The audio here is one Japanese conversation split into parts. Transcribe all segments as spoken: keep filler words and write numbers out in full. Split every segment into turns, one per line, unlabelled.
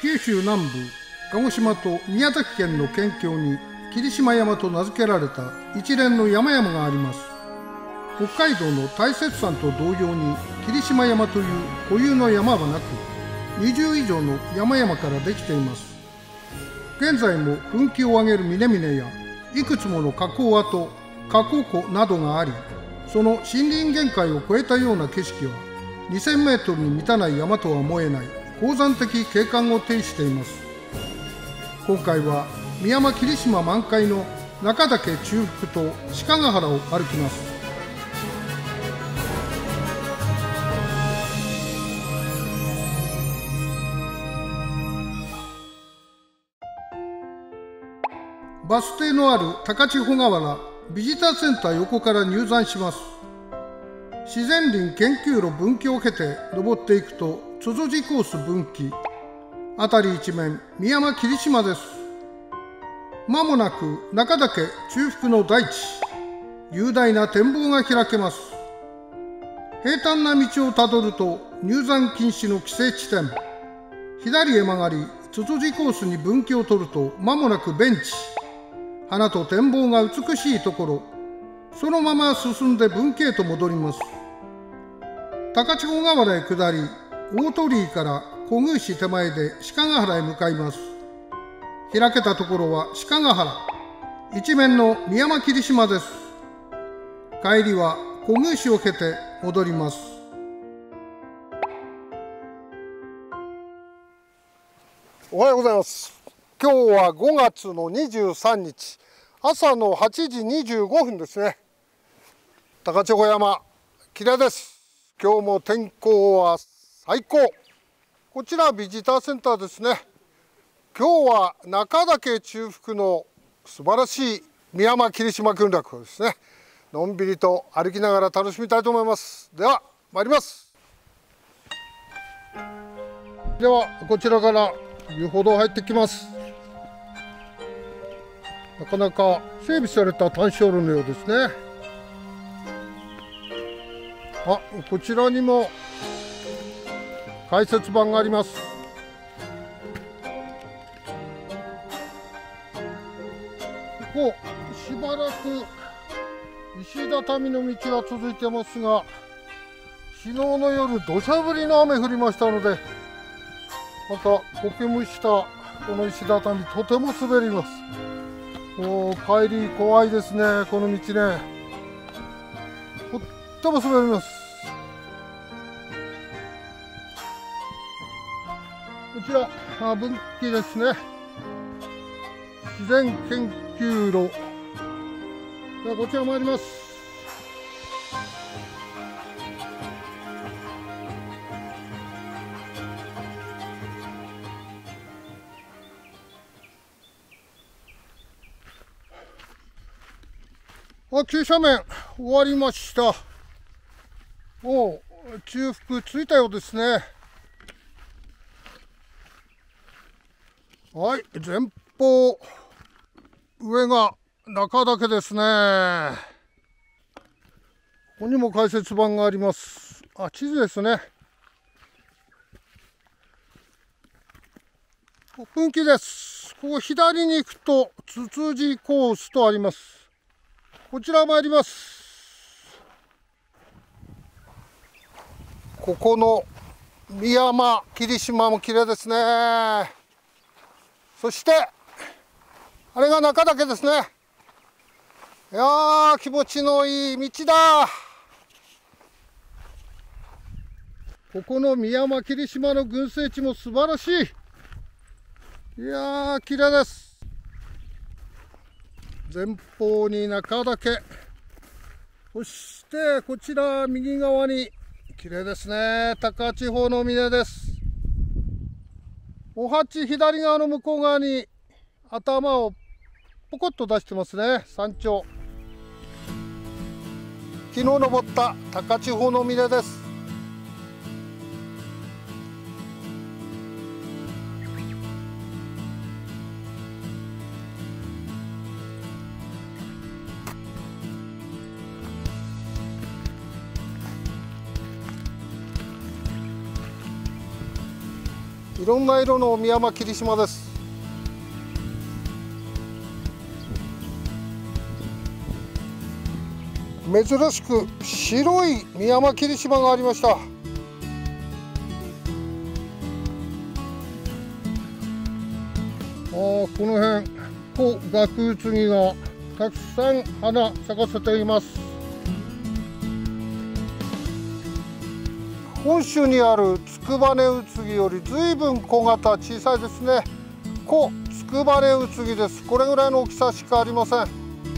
九州南部鹿児島と宮崎県の県境に霧島山と名付けられた一連の山々があります。北海道の大雪山と同様に霧島山という固有の山はなく、にじゅう以上の山々からできています。現在も噴気を上げる峰々やいくつもの火口跡、火口湖などがあり、その森林限界を超えたような景色はにせんメートルに満たない山とは思えない高山的景観を呈しています。今回は美山霧島満開の中岳中腹と鹿ヶ原を歩きます。バス停のある高千穂川原ビジターセンター横から入山します。自然林研究路分岐を経て登っていくとつづじコース分岐、辺り一面美山霧島です。まもなく中岳中腹の大地、雄大な展望が開けます。平坦な道をたどると入山禁止の規制地点、左へ曲がりつづじコースに分岐を取るとまもなくベンチ、花と展望が美しいところ、そのまま進んで分岐へと戻ります。高千穂川原へ下り、大鳥居から小宮市手前で鹿ヶ原へ向かいます。開けたところは鹿ヶ原、一面の美山霧島です。帰りは小宮市を経て戻ります。おはようございます。今日はごがつのにじゅうさんにち、朝のはちじにじゅうごふんですね。高千穂山、綺麗です。今日も天候は最高。こちらビジターセンターですね。今日は中岳中腹の素晴らしい美山霧島群落をですね、のんびりと歩きながら楽しみたいと思います。では参ります。ではこちらから遊歩道入ってきます。なかなか整備された単焦路のようですね。あ、こちらにも解説板があります。ここしばらく石畳の道が続いてますが、昨日の夜土砂降りの雨降りましたので、また苔むしたこの石畳、とても滑ります。もう帰り怖いですね、この道ね。とっても滑ります。こちらあ分岐ですね。自然研究路。ではこちら参ります。あ、急斜面終わりました。もう中腹着いたようですね。はい、前方上が中岳ですね。ここにも解説板があります。あ、地図ですね。分岐です。ここ左に行くとつつじコースとあります。こちら参ります。ここの美山霧島も綺麗ですね。そしてあれが中岳ですね。いやー、気持ちのいい道だ。ここの美山霧島の群生地も素晴らしい。いやー、綺麗です。前方に中岳、そしてこちら右側に綺麗ですね、高千穂の峰です。お鉢左側の向こう側に頭をポコッと出してますね、山頂。昨日登った高千穂の峰です。 いろんな色のミヤマキリシマです。珍しく白いミヤマキリシマがありました。あこの辺コガクウツギがたくさん花咲かせています。本州にあるツクバネウツギよりずいぶん小型小さいですね。コツクバネウツギです。これぐらいの大きさしかありません。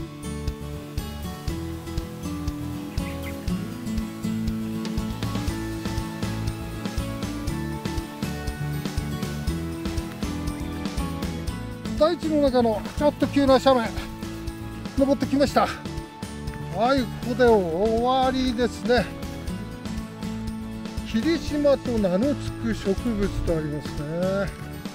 大地の中のちょっと急な斜面登ってきました。はい、ここで終わりですね。霧島と名の付く植物とありますね。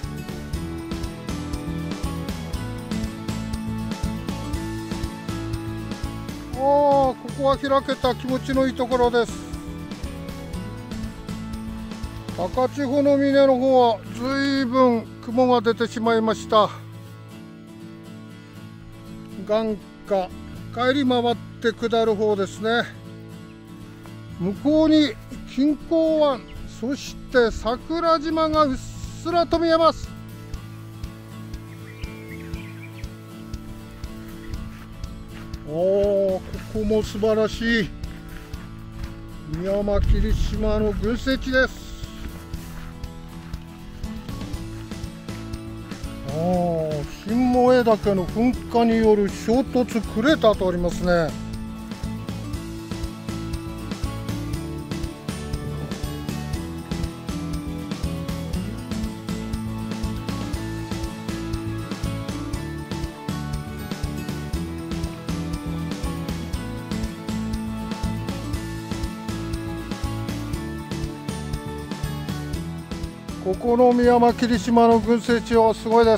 ああ、ここは開けた気持ちのいいところです。高千穂の峰の方はずいぶん雲が出てしまいました。眼下帰り回って下る方ですね。向こうに錦江湾、そして桜島がうっすらと見えます。おー、ここも素晴らしいミヤマキリシマの群生地です。あー、新燃岳の噴火による衝突クレーターとありますね。ここのミヤマキリシマの群生地はすごいです。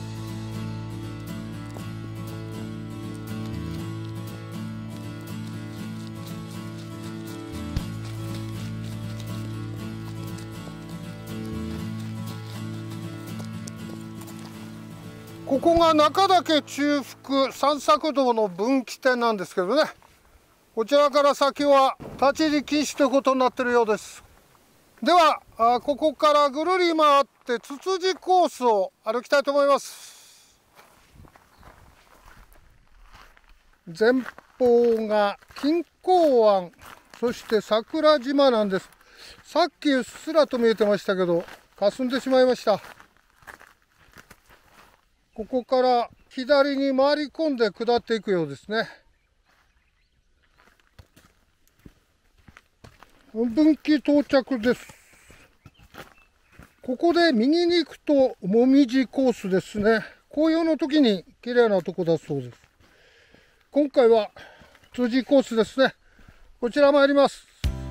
ここが中岳中腹散策道の分岐点なんですけどね、こちらから先は立ち入り禁止ということになっているようです。ではあここからぐるり回ってツツジコースを歩きたいと思います。前方が錦江湾、そして桜島なんです。さっきうっすらと見えてましたけど霞んでしまいました。ここから左に回り込んで下っていくようですね。分岐到着です。ここで右に行くともみじコースですね。紅葉の時に綺麗なとこだそうです。今回はツツジコースですね。こちら参ります。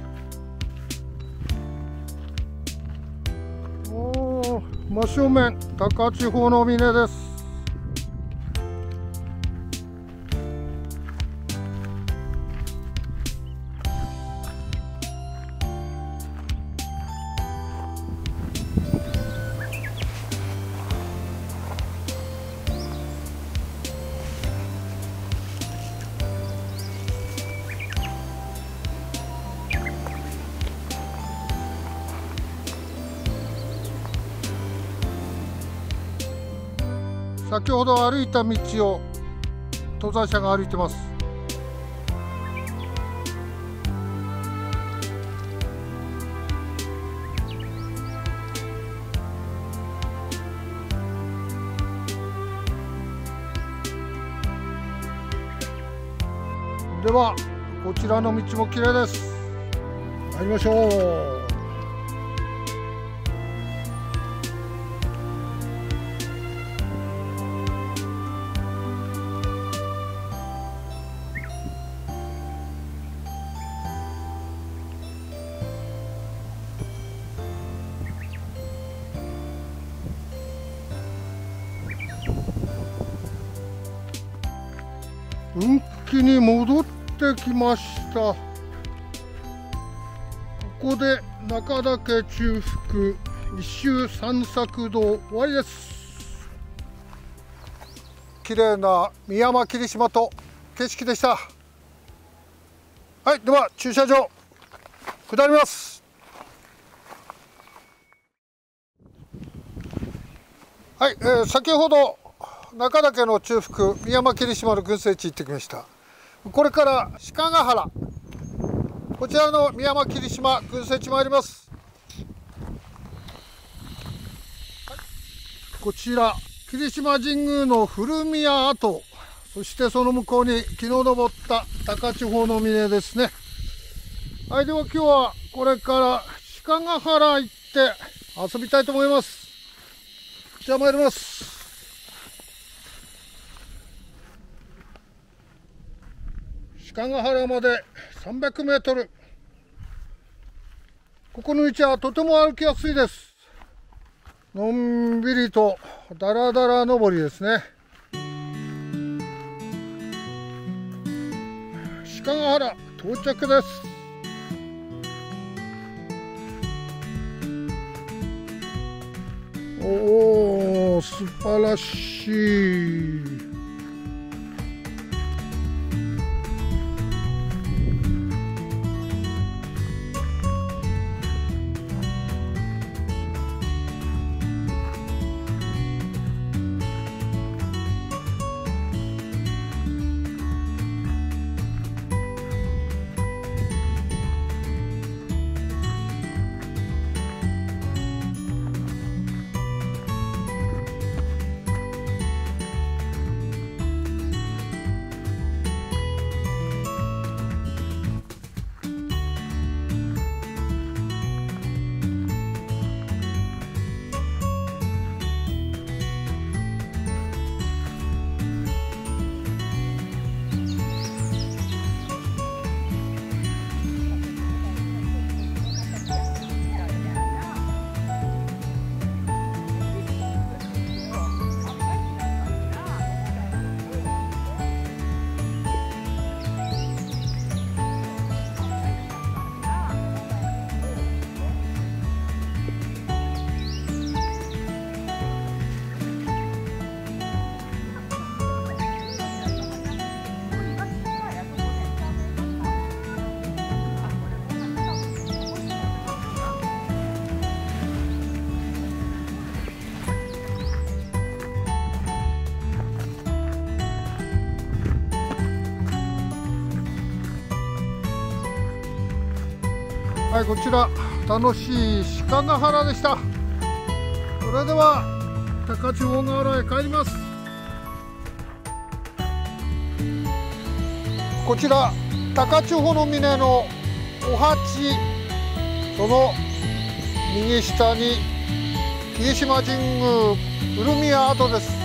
おー、真正面高千穂の峰です。先ほど歩いた道を登山者が歩いてます。ではこちらの道も綺麗です。入りましょう。運気に戻ってきました。ここで中岳中腹一周散策道終わりです。綺麗な美山霧島と景色でした。はい、では駐車場下ります。はい、えー、先ほど中岳の中腹美山霧島の群生地行ってきました。これから鹿ヶ原、こちらの美山霧島群生地参ります。はい、こちら霧島神宮の古宮跡、そしてその向こうに昨日登った高千穂の峰ですね。はい、では今日はこれから鹿ヶ原行って遊びたいと思います。じゃあ参ります。鹿ヶ原までさんびゃくメートル。ここの道はとても歩きやすいです。のんびりとだらだら登りですね。鹿ヶ原到着です。おお、素晴らしい。はい、こちら楽しい鹿ヶ原でした。それでは高千穂ヶ原へ帰ります。こちら高千穂の峰のお鉢、その右下に霧島神宮古宮跡です。